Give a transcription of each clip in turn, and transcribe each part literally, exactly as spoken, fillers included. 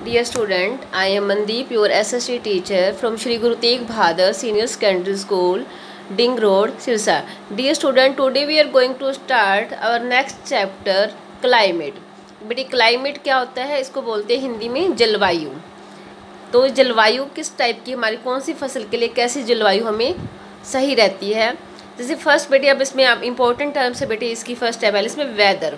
Dear student, I am Mandeep, your S S T teacher from Shri Guru Tegh Bahadur Senior Secondary School, Ding Road, Sirsa. Dear student, today we are going to start our next chapter, climate. बेटी climate क्या होता है, इसको बोलते हैं हिंदी में जलवायु। तो जलवायु किस टाइप की, हमारी कौन सी फसल के लिए कैसी जलवायु हमें सही रहती है। जैसे फर्स्ट बेटी, अब इसमें आप इंपॉर्टेंट टर्म्स है बेटी, इसकी फर्स्ट है इसमें वेदर।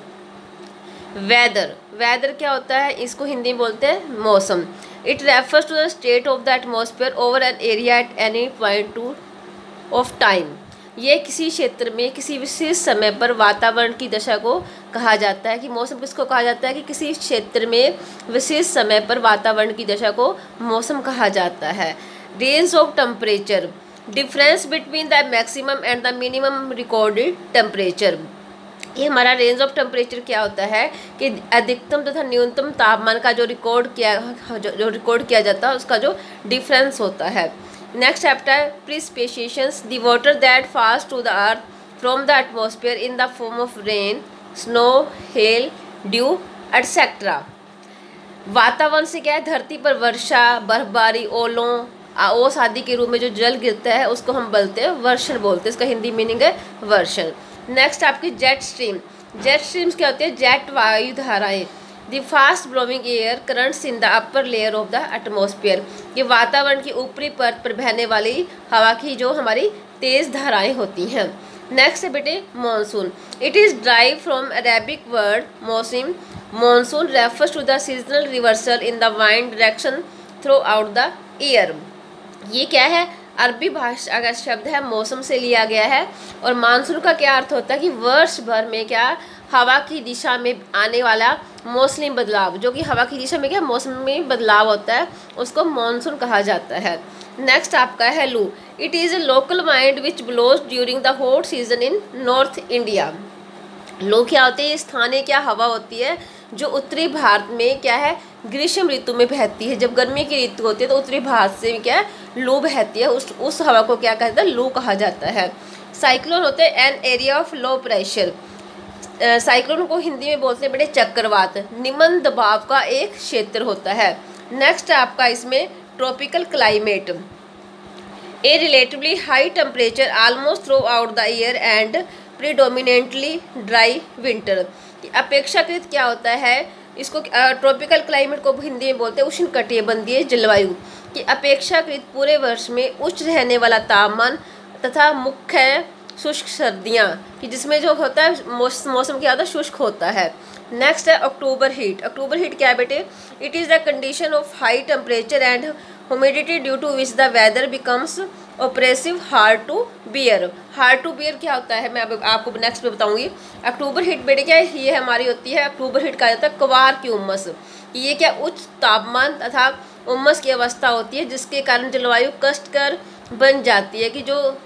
वेदर वेदर क्या होता है, इसको हिंदी में बोलते हैं मौसम। It refers to the state of the atmosphere over an area at any point to of time. ये किसी क्षेत्र में किसी विशेष समय पर वातावरण की दशा को कहा जाता है। कि मौसम किसको कहा जाता है, कि किसी क्षेत्र में विशेष समय पर वातावरण की दशा को मौसम कहा जाता है। Range of temperature, difference between the maximum and the minimum recorded temperature. ये हमारा रेंज ऑफ टेम्परेचर क्या होता है कि अधिकतम तथा न्यूनतम तापमान का जो रिकॉर्ड किया जो, जो रिकॉर्ड किया जाता है उसका जो डिफरेंस होता है। नेक्स्ट चैप्टर है precipitations, the water that falls to the earth from the atmosphere in the form of rain, snow, hail, dew etcetera. वातावरण से क्या है, धरती पर वर्षा, बर्फबारी, ओलों, ओस आदि के रूप में जो जल गिरता है उसको हम बोलते हैं वर्षण बोलते हैं। इसका हिंदी मीनिंग है वर्षण। नेक्स्ट आपकी जेट स्ट्रीम। जेट स्ट्रीम्स क्या होते हैं, जेट वायु धाराएं। The fast blowing air currents in the upper layer of the atmosphere. ये वातावरण की ऊपरी परत पर बहने वाली हवा की जो हमारी तेज धाराएं होती हैं। नेक्स्ट है बेटे monsoon. It is drive from Arabic word mausam. Monsoon refers to the seasonal reversal in the wind direction throughout the year. ये क्या है, अरबी भाषा का शब्द है, मौसम से लिया गया है। और मानसून का क्या अर्थ होता है कि वर्ष भर में क्या हवा की दिशा में आने वाला मौसमी बदलाव, जो कि हवा की दिशा में क्या मौसम में बदलाव होता है, उसको मानसून कहा जाता है। नेक्स्ट आपका है loo. It is a local wind which blows during the hot season in north India. Loo क्या होती है, स्थानीय क्या हवा होती है जो उत्तरी भारत में क्या है ग्रीष्म ऋतु में बहती है। जब गर्मी की ऋतु होती है तो उत्तरी भारत से क्या है लू बहती है, उस उस हवा को क्या कहता है, लू कहा जाता है। साइक्लोन होते हैं an area of low pressure. Cyclone को हिंदी में बोलते हैं बेटे चक्रवात, निम्न दबाव का एक क्षेत्र होता है। नेक्स्ट आपका इसमें tropical climate. A relatively high temperature almost throughout the year and predominantly dry winter. अपेक्षाकृत क्या होता है, इसको ट्रॉपिकल क्लाइमेट को हिंदी में बोलते हैं उष्णकटिबंधीय जलवायु। कि अपेक्षाकृत पूरे वर्ष में उच्च रहने वाला तापमान तथा मुख्य शुष्क सर्दियाँ, कि जिसमें जो होता है मौसम क्या होता है, शुष्क होता है। नेक्स्ट है अक्टूबर हीट। अक्टूबर हीट क्या है बेटे, it is the condition of high temperature and humidity due to which the weather becomes oppressive hard to bear. Hard to bear क्या होता है मैं अब आपको नेक्स्ट में बताऊंगी। अक्टूबर हीट बेटे क्या है, ये हमारी होती है, अक्टूबर हीट कहा जाता है क्वार की उमस। ये क्या उच्च तापमान तथा उमस की अवस्था होती है जिसके कारण जलवायु कष्टकर बन जाती है। कि जो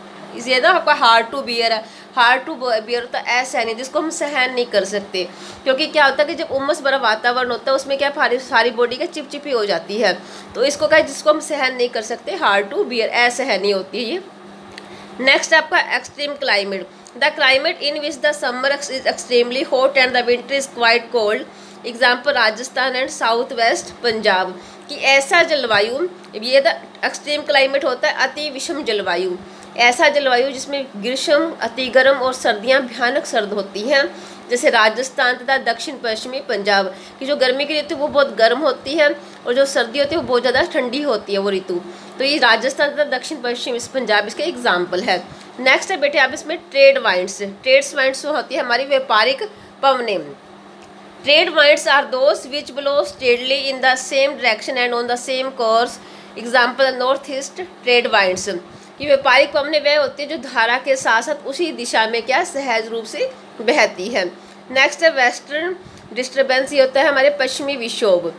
इसे ना आपका हार्ड टू बियर है, हार्ड टू बियर होता है ऐसा नहीं जिसको हम सहन नहीं कर सकते। क्योंकि क्या होता है कि जब उमस भरा वातावरण होता है उसमें क्या सारी बॉडी का चिपचिपी हो जाती है, तो इसको क्या जिसको हम सहन नहीं कर सकते, हार्ड टू बियर असहनीय होती है ये। नेक्स्ट आपका extreme climate. The climate in which the summer is extremely hot and the winter is quite cold. Example Rajasthan and south west Punjab. कि ऐसा जलवायु, ये द एक्सट्रीम क्लाइमेट होता है अति विषम जलवायु। ऐसा जलवायु जिसमें ग्रीष्म अति गर्म और सर्दियां भयानक सर्द होती हैं, जैसे राजस्थान तथा दक्षिण पश्चिमी पंजाब। की जो गर्मी की ऋतु वो बहुत गर्म होती है और जो सर्दी होती है वो बहुत ज़्यादा ठंडी होती है वो ऋतु। तो ये राजस्थान तथा दक्षिण पश्चिम पंजाब इसके एग्जाम्पल है। नेक्स्ट है बेटे आप इसमें ट्रेड वाइंड्स। ट्रेड वाइंड्स होती है हमारी व्यापारिक पवनें। Trade winds are those which blow steadily in the same direction and on the same course. Example north east trade winds. कि व्यापारिक पवनें वह होती है जो धारा के साथ साथ उसी दिशा में क्या सहज रूप से बहती है। नेक्स्ट है वेस्टर्न डिस्टर्बेंस। ये होता है हमारे पश्चिमी विक्षोभ।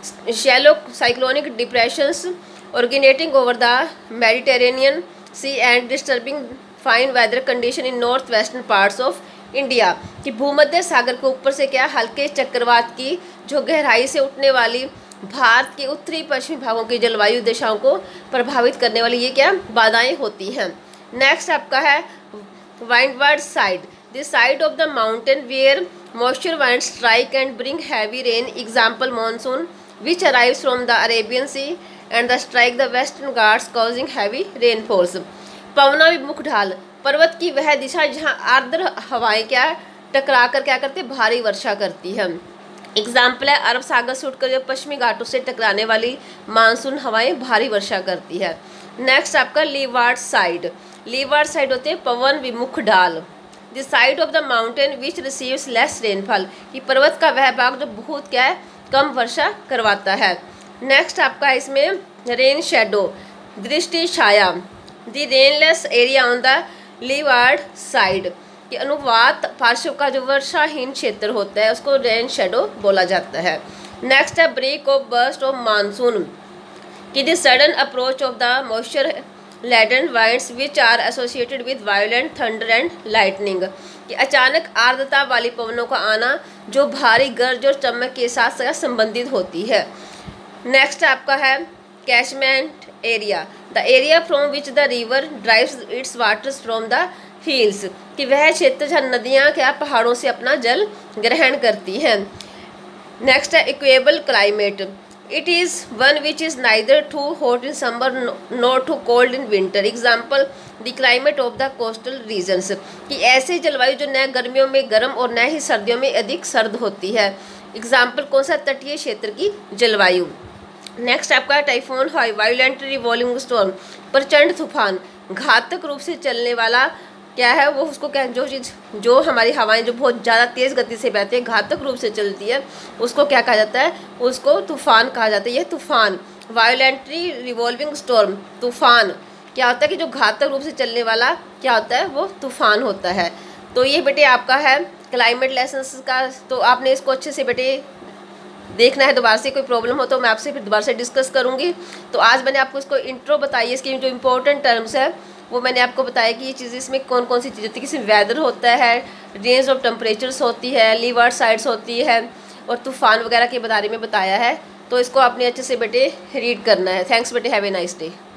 Shallow cyclonic depressions originating over the Mediterranean sea and disturbing fine weather condition in north western parts of India. कि भूमध्य सागर के ऊपर से क्या हल्के चक्रवात की जो गहराई से उठने वाली भारत के उत्तरी पश्चिमी भागों की जलवायु दिशाओं को प्रभावित करने वाली ये क्या बाधाएं होती हैं। नेक्स्ट आपका है windward side. The side of the mountain where moisture wind strike and bring heavy rain. Example monsoon which arrives from the Arabian sea and the strike the Western Ghats causing heavy rainfalls. पवनाभिमुख ढाल, पर्वत की वह दिशा जहाँ आर्द्र हवाएं क्या टकरा कर क्या करती भारी वर्षा करती है। एग्जाम्पल है अरब सागर से उठकर जो पश्चिमी घाटों से टकराने वाली मानसून हवाएं भारी वर्षा करती है। नेक्स्ट आपका लीवार्ड साइड। लीवार्ड साइड होते हैं पवन विमुख ढाल। The side of the mountain which receives less rainfall, कि पर्वत का वह भाग जो बहुत क्या है कम वर्षा करवाता है। नेक्स्ट आपका इसमें रेन शेडो, दृष्टि छाया। The rainless area on the leeward side, कि अनुवाद पार्श्व का जो वर्षाहीन क्षेत्र होता है उसको रेन शेडो बोला जाता है। नेक्स्ट है break of burst of monsoon, कि the sudden approach of the moisture laden winds which are associated with violent thunder and lightning, कि अचानक आर्द्रता वाली पवनों का आना जो भारी गर्ज और चमक के साथ साथ संबंधित होती है। नेक्स्ट आपका है catchment area, the area from which the river drives its waters from the hills, कि वह क्षेत्र जहाँ नदियाँ क्या पहाड़ों से अपना जल ग्रहण करती हैं। नेक्स्ट है equable climate, it is one which is neither too hot in summer not too cold in winter. Example the climate of the coastal regions, कि ऐसी जलवायु जो न गर्मियों में गर्म और न ही सर्दियों में अधिक सर्द होती है। एग्जाम्पल कौन सा, तटीय क्षेत्र की जलवायु। नेक्स्ट आपका typhoon high, violent revolving storm, प्रचंड तूफान, घातक रूप से चलने वाला क्या है वो उसको क्या जो चीज़ जो हमारी हवाएं जो बहुत ज़्यादा तेज़ गति से बहती है घातक रूप से चलती है उसको क्या कहा जाता है, उसको तूफान कहा जाता है। यह तूफान वायलेंटली रिवॉल्विंग स्टॉर्म, तूफान क्या होता है कि जो घातक रूप से चलने वाला क्या होता है वो तूफान होता है। तो ये बेटे आपका है क्लाइमेट लेसन्स का, तो आपने इसको अच्छे से बेटे देखना है। दोबारा से कोई प्रॉब्लम हो तो मैं आपसे फिर दोबारा से डिस्कस करूँगी। तो आज मैंने आपको इसको इंट्रो बताई है, इसकी जो इंपॉर्टेंट टर्म्स है वो मैंने आपको बताया कि ये चीज़ें इसमें कौन कौन सी चीज़ें होती है, किसी वेदर होता है, रेंज ऑफ टेम्परेचर्स होती है, लीवार्ड साइड्स होती है और तूफान वगैरह के बारे में बताया है। तो इसको आपने अच्छे से बेटे रीड करना है। थैंक्स बेटे, हैव ए नाइस डे।